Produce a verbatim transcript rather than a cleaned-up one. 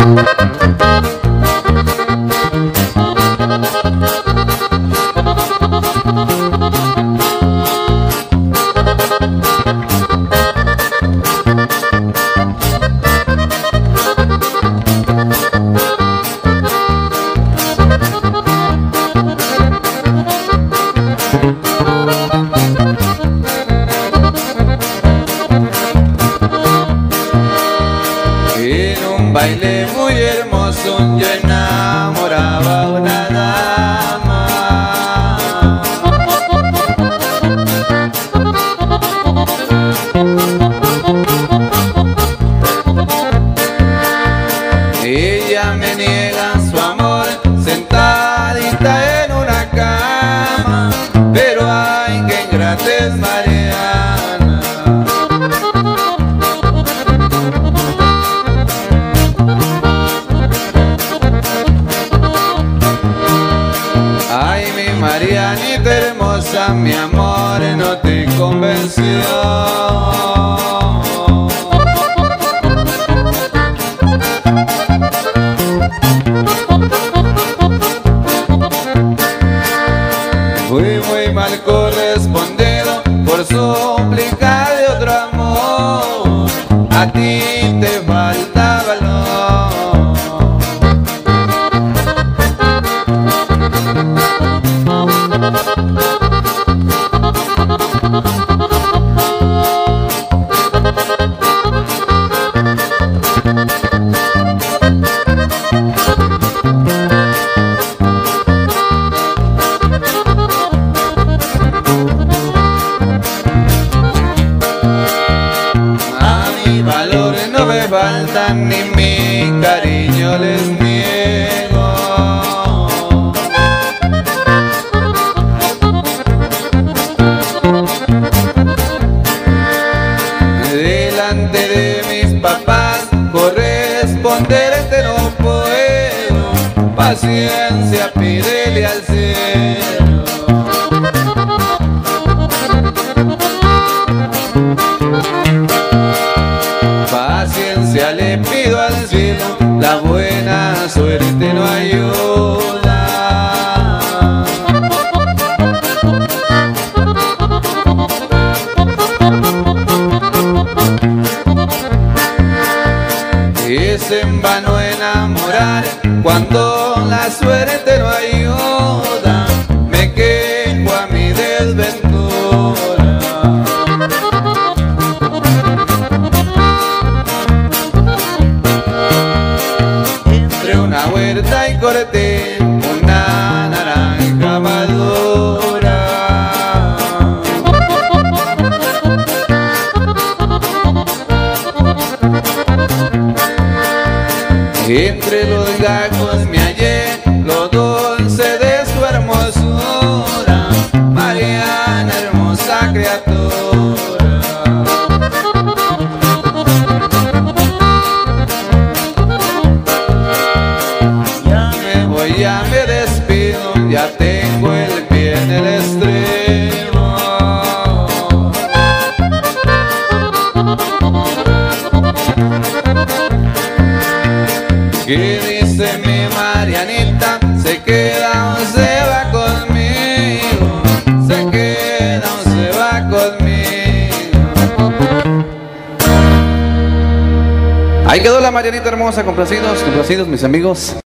En un baile muy hermoso yo enamoraba a una dama. Ella me niega su amor sentadita en una cama, pero ay, qué ingrata es Mariana. Ay, mi Marianita hermosa, mi amor no te convenció. Fui muy mal correspondido por súplica de otro amor. A ti te falta valor. A mi valor no me faltan ni mi cariño les niego. Delante de mis papás corresponderte no puedo. Paciencia, pídele al cielo. Paciencia le pido al cielo, la buena suerte no ayuda. Es en vano enamorar cuando la suerte no ayuda. Me quejo a mi desventura. Entre una huerta y corté una naranja madura. Entre los gajos me hallé lo dulce de su hermosura. Mariana, hermosa criatura. Ya me voy, ya me despido, ya tengo el pie en el estremo. ¿Qué dice mi Marianita? ¿Se queda o se va conmigo? ¿Se queda o se va conmigo? Ahí quedó la Marianita hermosa, complacidos, complacidos mis amigos.